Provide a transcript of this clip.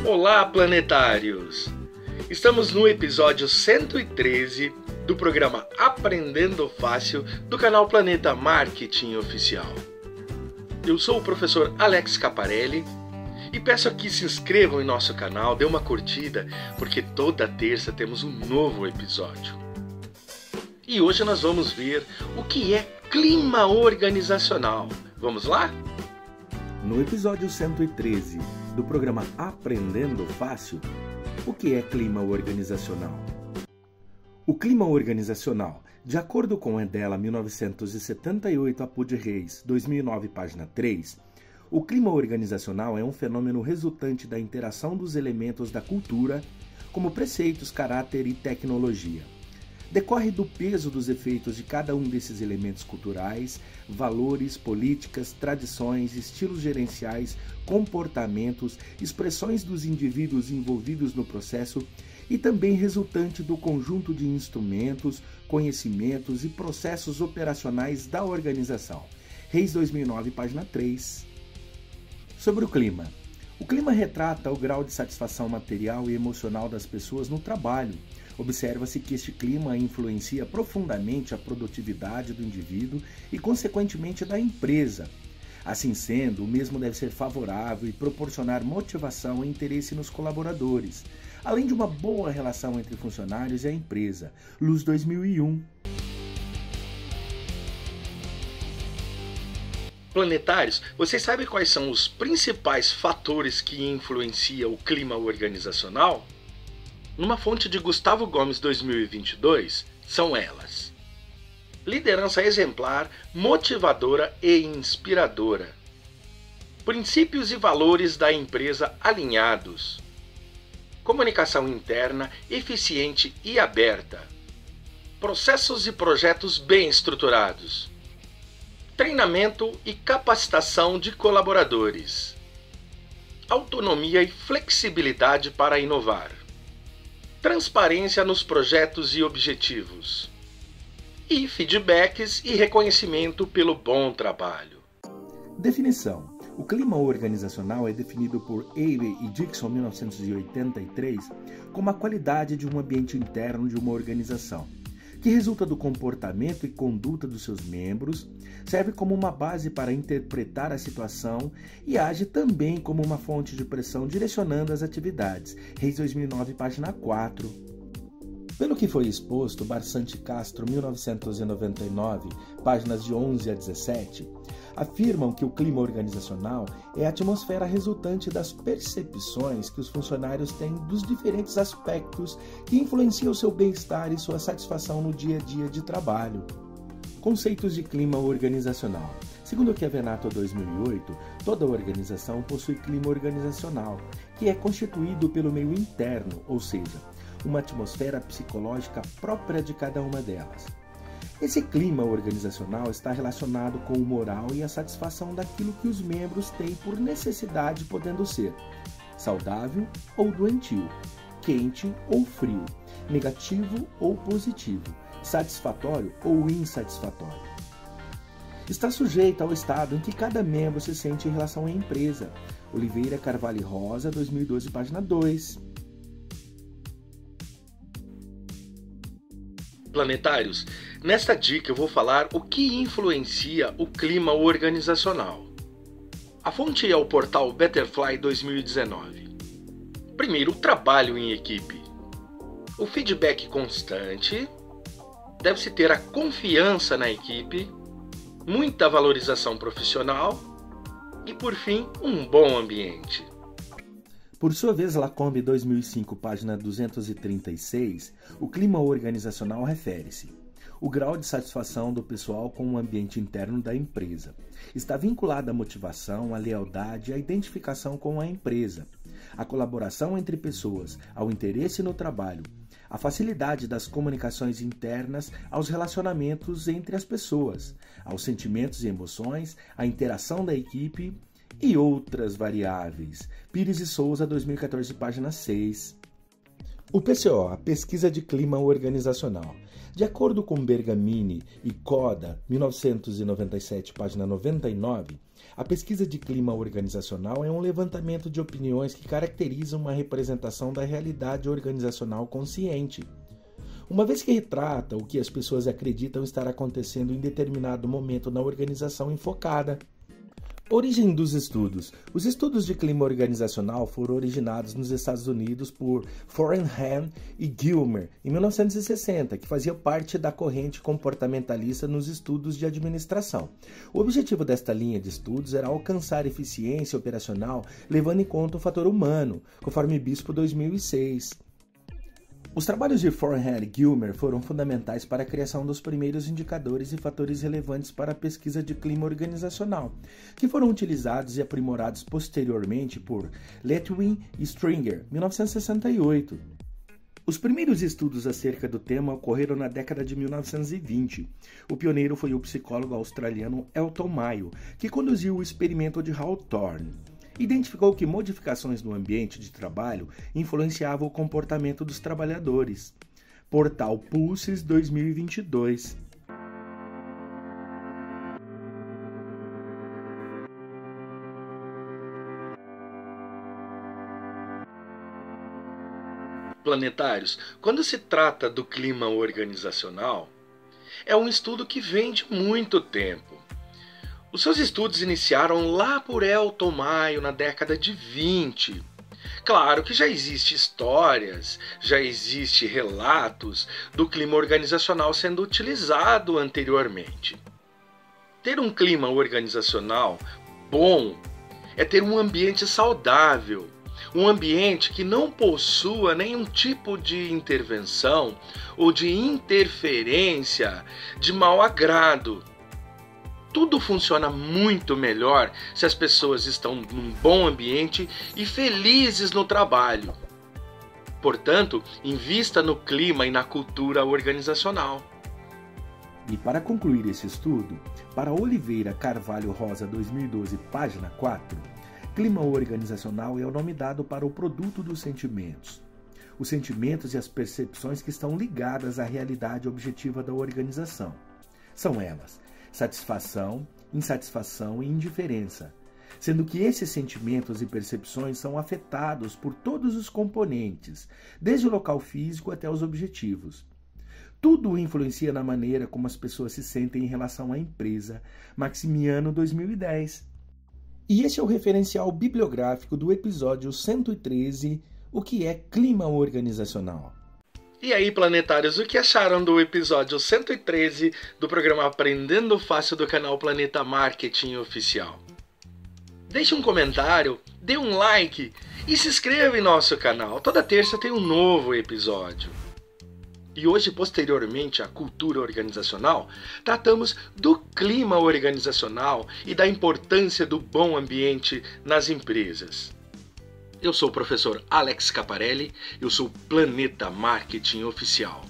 Olá, planetários! Estamos no episódio 113 do programa Aprendendo Fácil do canal Planeta Marketing Oficial. Eu sou o professor Alex Caparelli e peço que se inscrevam em nosso canal, dê uma curtida, porque toda terça temos um novo episódio. E hoje nós vamos ver o que é clima organizacional. Vamos lá? No episódio 113 do programa Aprendendo Fácil, o que é clima organizacional? O clima organizacional, de acordo com Edela 1978, Apud Reis, 2009, página 3, o clima organizacional é um fenômeno resultante da interação dos elementos da cultura, como preceitos, caráter e tecnologia. Decorre do peso dos efeitos de cada um desses elementos culturais, valores, políticas, tradições, estilos gerenciais, comportamentos, expressões dos indivíduos envolvidos no processo e também resultante do conjunto de instrumentos, conhecimentos e processos operacionais da organização. Reis 2009, página 3. Sobre o clima. O clima retrata o grau de satisfação material e emocional das pessoas no trabalho. Observa-se que este clima influencia profundamente a produtividade do indivíduo e, consequentemente, da empresa. Assim sendo, o mesmo deve ser favorável e proporcionar motivação e interesse nos colaboradores, além de uma boa relação entre funcionários e a empresa. Luz 2001. Planetários, vocês sabem quais são os principais fatores que influenciam o clima organizacional? Numa fonte de Gustavo Gomes 2022, são elas: liderança exemplar, motivadora e inspiradora, princípios e valores da empresa alinhados, comunicação interna eficiente e aberta, processos e projetos bem estruturados, treinamento e capacitação de colaboradores, autonomia e flexibilidade para inovar, transparência nos projetos e objetivos, e feedbacks e reconhecimento pelo bom trabalho. Definição. O clima organizacional é definido por Ailey e Dixon, 1983, como a qualidade de um ambiente interno de uma organização, que resulta do comportamento e conduta dos seus membros, serve como uma base para interpretar a situação e age também como uma fonte de pressão direcionando as atividades. Reis 2009, página 4. Pelo que foi exposto, Barçante Castro, 1999, páginas de 11 a 17, afirmam que o clima organizacional é a atmosfera resultante das percepções que os funcionários têm dos diferentes aspectos que influenciam seu bem-estar e sua satisfação no dia a dia de trabalho. Conceitos de clima organizacional. Segundo o Chiavenato 2008, toda organização possui clima organizacional, que é constituído pelo meio interno, ou seja, uma atmosfera psicológica própria de cada uma delas. Esse clima organizacional está relacionado com o moral e a satisfação daquilo que os membros têm por necessidade, podendo ser saudável ou doentio, quente ou frio, negativo ou positivo, satisfatório ou insatisfatório. Está sujeito ao estado em que cada membro se sente em relação à empresa. Oliveira Carvalho Rosa, 2012, página 2. Planetários, nesta dica eu vou falar o que influencia o clima organizacional. A fonte é o portal Betterfly 2019. Primeiro, o trabalho em equipe. O feedback constante, deve-se ter a confiança na equipe, muita valorização profissional e, por fim, um bom ambiente. Por sua vez, Lacombe 2005, página 236, o clima organizacional refere-se o grau de satisfação do pessoal com o ambiente interno da empresa. Está vinculado à motivação, à lealdade e à identificação com a empresa, à colaboração entre pessoas, ao interesse no trabalho, à facilidade das comunicações internas, aos relacionamentos entre as pessoas, aos sentimentos e emoções, à interação da equipe e outras variáveis. Pires e Souza, 2014, página 6. O PCO, a Pesquisa de Clima Organizacional. De acordo com Bergamini e Coda, 1997, página 99, a pesquisa de clima organizacional é um levantamento de opiniões que caracterizam uma representação da realidade organizacional consciente, uma vez que retrata o que as pessoas acreditam estar acontecendo em determinado momento na organização enfocada. Origem dos estudos. Os estudos de clima organizacional foram originados nos Estados Unidos por Forenham e Gilmer, em 1960, que fazia parte da corrente comportamentalista nos estudos de administração. O objetivo desta linha de estudos era alcançar eficiência operacional levando em conta o fator humano, conforme Bispo 2006. Os trabalhos de Forenham e Gilmer foram fundamentais para a criação dos primeiros indicadores e fatores relevantes para a pesquisa de clima organizacional, que foram utilizados e aprimorados posteriormente por Letwin e Stringer, 1968. Os primeiros estudos acerca do tema ocorreram na década de 1920. O pioneiro foi o psicólogo australiano Elton Mayo, que conduziu o experimento de Hawthorne. Identificou que modificações no ambiente de trabalho influenciavam o comportamento dos trabalhadores. Portal Pulses 2022. Planetários, quando se trata do clima organizacional, é um estudo que vem de muito tempo. Os seus estudos iniciaram lá por Elton Mayo na década de 20. Claro que já existem histórias, já existem relatos do clima organizacional sendo utilizado anteriormente. Ter um clima organizacional bom é ter um ambiente saudável, um ambiente que não possua nenhum tipo de intervenção ou de interferência de mau agrado. Tudo funciona muito melhor se as pessoas estão num bom ambiente e felizes no trabalho. Portanto, invista no clima e na cultura organizacional. E para concluir esse estudo, para Oliveira Carvalho Rosa 2012, página 4, clima organizacional é o nome dado para o produto dos sentimentos. Os sentimentos e as percepções que estão ligadas à realidade objetiva da organização. São elas: satisfação, insatisfação e indiferença, sendo que esses sentimentos e percepções são afetados por todos os componentes, desde o local físico até os objetivos. Tudo influencia na maneira como as pessoas se sentem em relação à empresa. Maximiano 2010. E esse é o referencial bibliográfico do episódio 113, o que é clima organizacional. E aí, planetários, o que acharam do episódio 113 do programa Aprendendo Fácil do canal Planeta Marketing Oficial? Deixe um comentário, dê um like e se inscreva em nosso canal. Toda terça tem um novo episódio. E hoje, posteriormente à cultura organizacional, tratamos do clima organizacional e da importância do bom ambiente nas empresas. Eu sou o professor Alex Caparelli, eu sou Planeta Marketing Oficial.